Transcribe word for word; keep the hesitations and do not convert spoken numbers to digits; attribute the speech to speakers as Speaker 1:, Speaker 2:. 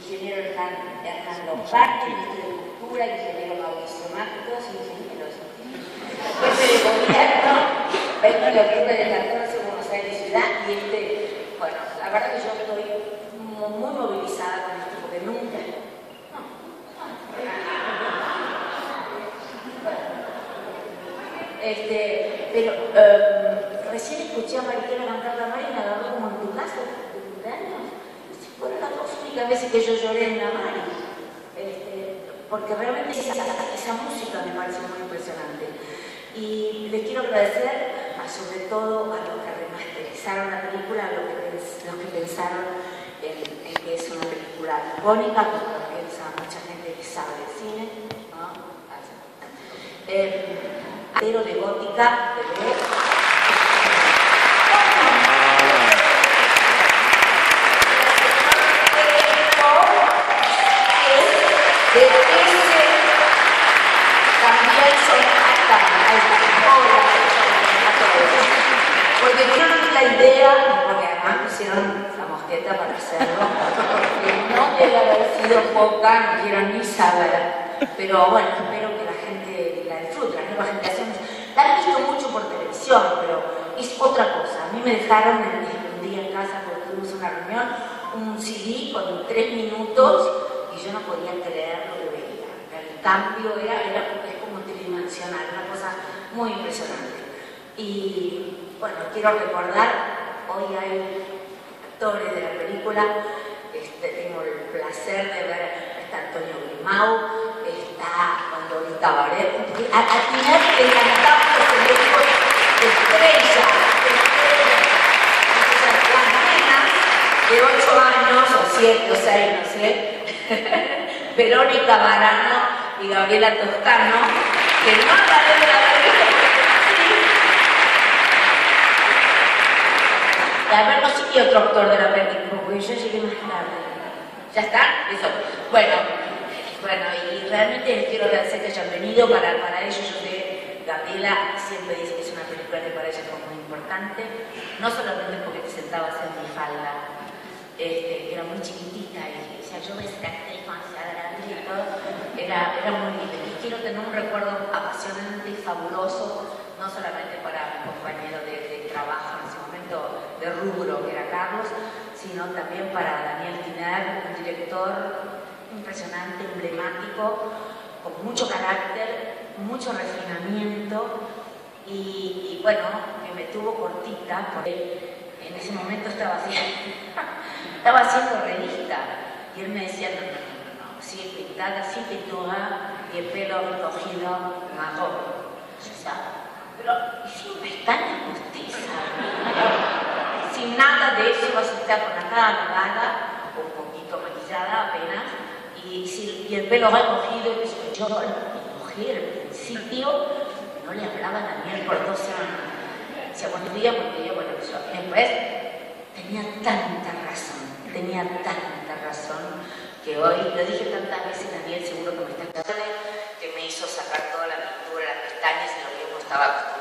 Speaker 1: ingeniero Hernán Lombardi, ministro de Cultura, ingeniero Mauricio Macri, todos ingenieros. Jefe de gobierno, veinte de octubre del catorce, Buenos Aires Ciudad, y este, bueno, la verdad que yo estoy muy movilizada con esto, porque nunca... No, no, este, pero um, recién escuché a Mariquera cantar la Mari y me agarró como en tu casa de cumpleaños. Fueron las dos únicas veces que yo lloré en la Mari, este, porque realmente esa, esa música me parece muy impresionante. Y les quiero agradecer, a, sobre todo a los que remasterizaron la película, a los que, los que pensaron en, en que es una película icónica, como lo piensa mucha gente que sabe de cine, ¿no? Eh, pero de gótica, de ver. De ese también son hasta porque vieron la idea, porque además pusieron la mosqueta para hacerlo, que no debe haber sido poca, no quiero ni saber, pero bueno, espero que la gente la disfrute, las nuevas generaciones la han visto mucho por televisión, pero es otra cosa. A mí me dejaron un día en casa porque tuvimos una reunión, un C D con tres minutos y yo no podía creer lo que veía. El cambio era, era es como tridimensional, una cosa muy impresionante. Y bueno, quiero recordar, hoy hay actores de la película, este, tengo el placer de ver, está Antonio Grimau, está cuando Lolita Barret, a, a Tiner le encantaba los elenco de estrella, de estrella. Entonces, las nenas de ocho años, o siete o seis, no sé, Verónica Barano y Gabriela Toscano, que no la deben haber visto porque a ver, no sé qué otro actor de la película, porque yo llegué más tarde. ¿Ya está? Eso. Bueno, bueno, y realmente les quiero agradecer que hayan venido. Para, para ellos, yo sé, Gabriela siempre dice que es una película que para ella fue muy importante, no solamente porque te sentabas en mi falda, este, que era muy chiquitita, y decía, yo me senté con esa grande y todo, era, era muy lindo. Y quiero tener un recuerdo apasionante y fabuloso, no solamente para mi compañero de, de trabajo en ese momento, de rubro, que era Carlos, sino también para Daniel Tiner, un director impresionante, emblemático, con mucho carácter, mucho refinamiento y, y bueno, que me tuvo cortita porque en ese momento estaba haciendo, estaba haciendo revista y él me decía, no, no, no, no, sigue pintada, así pintura y el pelo recogido marrón. O sea, pero sin pestañas postizas, sin nada de eso, vas a estar con la cara lavada, un poquito maquillada apenas, y, y, y el pelo recogido, y yo la mujer al principio no le hablaba a Daniel por dos semanas. Decía, buenos días, buenos días, buenos días. Después tenía tanta razón, tenía tanta razón, que hoy, lo dije tantas veces, Daniel seguro que me está escuchando, que me hizo sacar toda la pintura, las pestañas y lo que yo estaba